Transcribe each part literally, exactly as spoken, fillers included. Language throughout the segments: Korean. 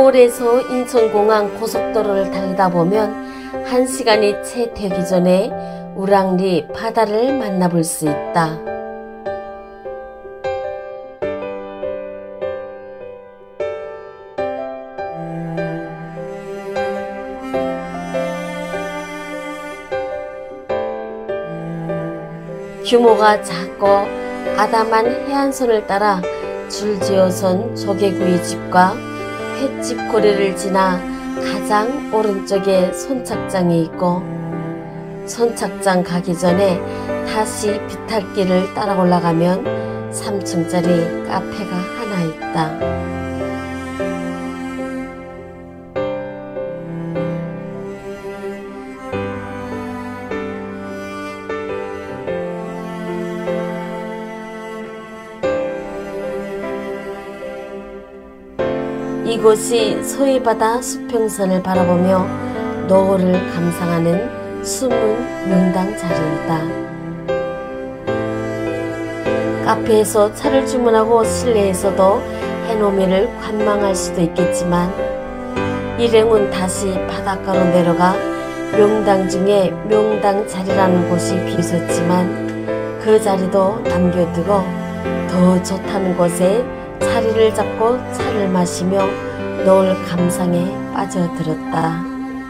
서울에서 인천공항 고속도로를 달리다 보면 한 시간이 채 되기 전에 우랑리 바다를 만나볼 수 있다. 규모가 작고 아담한 해안선을 따라 줄지어선 조개구이집과 횟집 고리를 지나 가장 오른쪽에 선착장이 있고, 선착장 가기 전에 다시 비탈길을 따라 올라가면 삼 층짜리 카페가 하나 있다. 이곳이 소위바다 수평선을 바라보며 노을을 감상하는 숨은 명당 자리이다. 카페에서 차를 주문하고 실내에서도 해넘이를 관망할 수도 있겠지만, 일행은 다시 바닷가로 내려가 명당 중에 명당 자리라는 곳이 비었지만 그 자리도 남겨두고 더 좋다는 곳에 자리를 잡고 차를 마시며 노을 감상에 빠져들었다.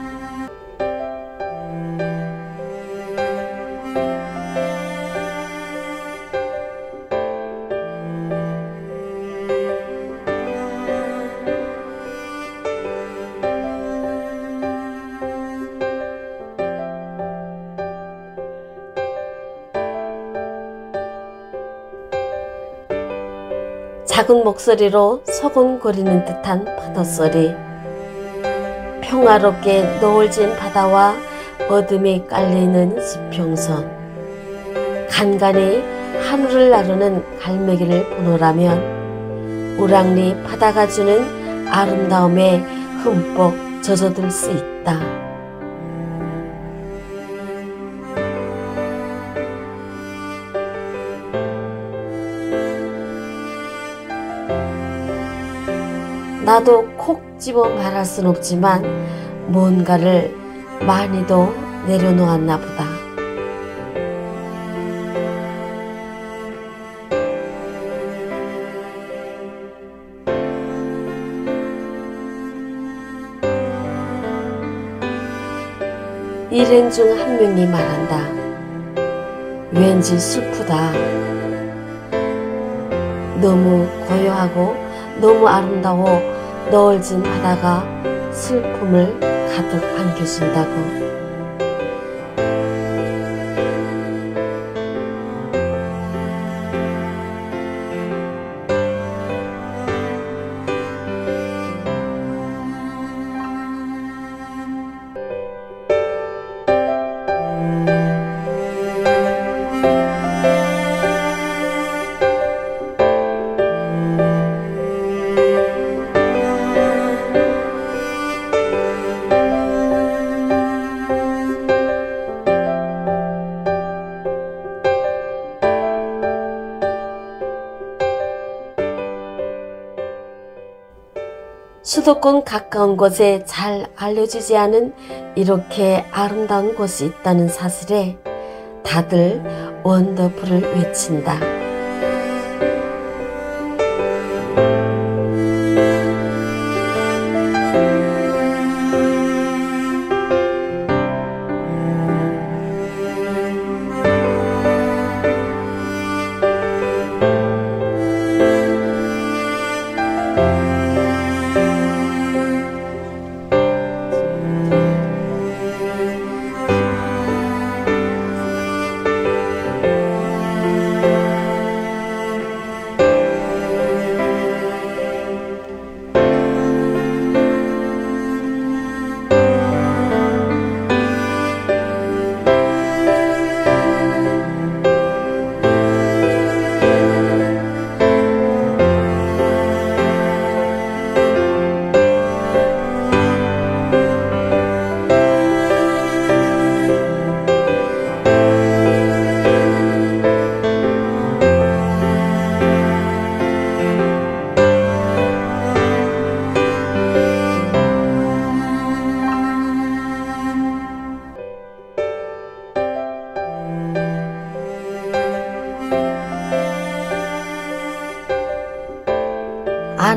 작은 목소리로 소곤거리는 듯한 파도소리, 평화롭게 노을진 바다와 어둠이 깔리는 수평선, 간간히 하늘을 나르는 갈매기를 보노라면 우랑리 바다가 주는 아름다움에 흠뻑 젖어들 수 있다. 나도 콕 집어 말할 순 없지만 뭔가를 많이도 내려놓았나 보다. 일행 중 한 명이 말한다. 왠지 슬프다. 너무 고요하고 너무 아름다워 노을진 바다가 슬픔을 가득 안겨준다고. 수도권 가까운 곳에 잘 알려지지 않은 이렇게 아름다운 곳이 있다는 사실에 다들 원더풀을 외친다.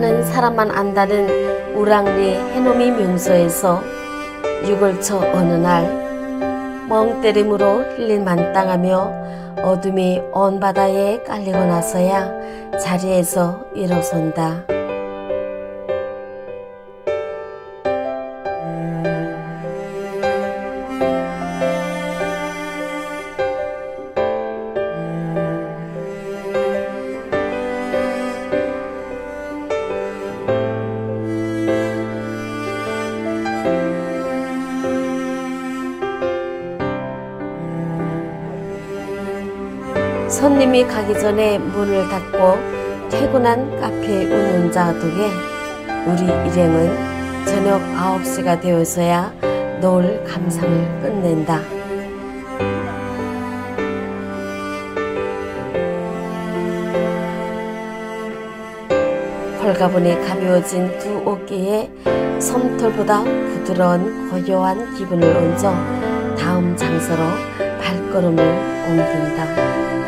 아는 사람만 안다는 우랑리 해넘이 명소에서 유골초 어느 날 멍 때림으로 힐린 만땅하며 어둠이 온 바다에 깔리고 나서야 자리에서 일어선다. 손님이 가기 전에 문을 닫고 퇴근한 카페 운영자 덕에 우리 일행은 저녁 아홉 시가 되어서야 노을 감상을 끝낸다. 홀가분히 가벼워진 두 어깨에 솜털보다 부드러운 고요한 기분을 얹어 다음 장소로 발걸음을 옮긴다.